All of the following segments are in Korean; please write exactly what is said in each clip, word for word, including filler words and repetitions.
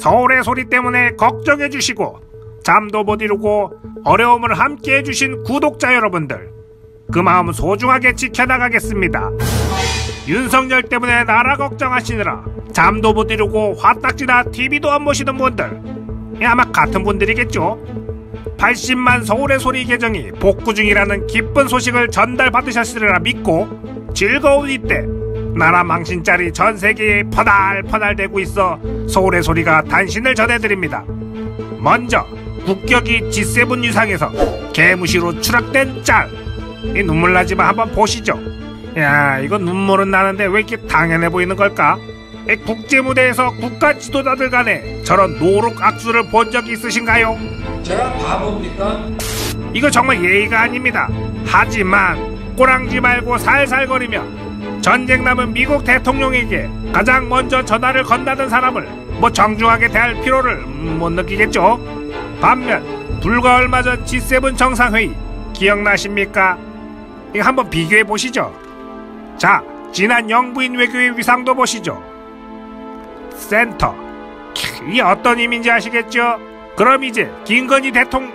서울의 소리 때문에 걱정해주시고 잠도 못 이루고 어려움을 함께 해주신 구독자 여러분들, 그 마음 소중하게 지켜나가겠습니다. 윤석열 때문에 나라 걱정하시느라 잠도 못 이루고 화딱지나 티비도 안 보시는 분들, 아마 같은 분들이겠죠. 팔십만 서울의 소리 계정이 복구 중이라는 기쁜 소식을 전달받으셨으리라 믿고, 즐거운 이때 나라 망신짜리 전세계에 퍼달퍼달대고 있어 서울의 소리가 단신을 전해드립니다. 먼저 국격이 지 세븐 위상에서 개무시로 추락된 짤, 이 눈물 나지만 한번 보시죠. 야, 이거 눈물은 나는데 왜 이렇게 당연해 보이는 걸까? 이 국제무대에서 국가 지도자들 간에 저런 노룩 악수를 본 적이 있으신가요? 제가 바보입니까? 이거 정말 예의가 아닙니다. 하지만 꼬랑지 말고 살살거리며 전쟁 남은 미국 대통령에게 가장 먼저 전화를 건다는 사람을 뭐 정중하게 대할 필요를 못 느끼겠죠. 반면 불과 얼마 전 지 세븐 정상회의 기억나십니까? 이거 한번 비교해 보시죠. 자, 지난 영부인 외교의 위상도 보시죠. 센터, 이게 어떤 의미인지 아시겠죠? 그럼 이제 김건희 대통령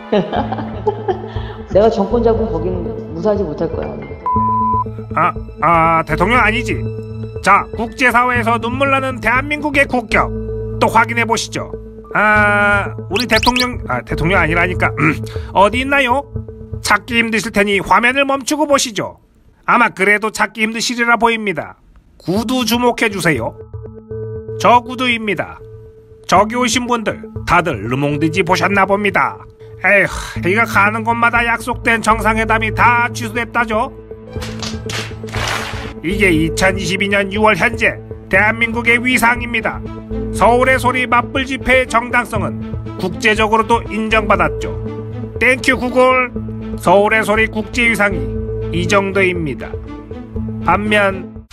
내가 정권 잡으면 거기는 무사하지 못할 거야. 아, 아 대통령 아니지. 자, 국제사회에서 눈물나는 대한민국의 국격 또 확인해 보시죠. 아, 우리 대통령, 아 대통령 아니라니까. 음, 어디 있나요? 찾기 힘드실 테니 화면을 멈추고 보시죠. 아마 그래도 찾기 힘드시리라 보입니다. 구두 주목해 주세요. 저 구두입니다. 저기 오신 분들 다들 르몽드지 보셨나 봅니다. 에휴, 이거 가는 곳마다 약속된 정상회담이 다 취소됐다죠. 이게 이천이십이 년 유월 현재 대한민국의 위상입니다. 서울의 소리 맞불 집회의 정당성은 국제적으로도 인정받았죠. 땡큐 구글. 서울의 소리 국제위상이 이 정도입니다. 반면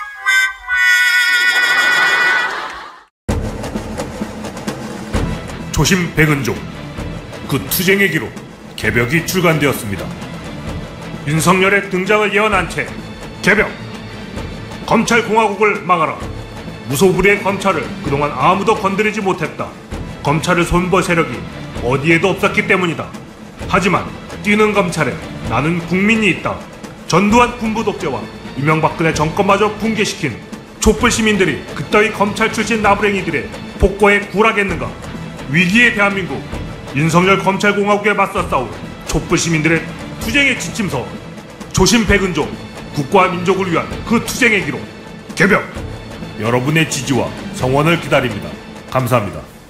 조심 백은종, 그 투쟁의 기로 개벽이 출간되었습니다. 윤석열의 등장을 예언한 채 개벽! 검찰공화국을 막아라! 무소불위의 검찰을 그동안 아무도 건드리지 못했다. 검찰을 손볼 세력이 어디에도 없었기 때문이다. 하지만 뛰는 검찰에 나는 국민이 있다. 전두환 군부 독재와 이명박근혜 정권마저 붕괴시킨 촛불 시민들이 그따위 검찰 출신 나부랭이들의 복고에 굴하겠는가? 위기의 대한민국, 윤석열 검찰공화국에 맞서 싸울 촛불 시민들의 투쟁의 지침서, 조심 백은종, 국가와 민족을 위한 그 투쟁의 기록 개벽! 여러분의 지지와 성원을 기다립니다. 감사합니다.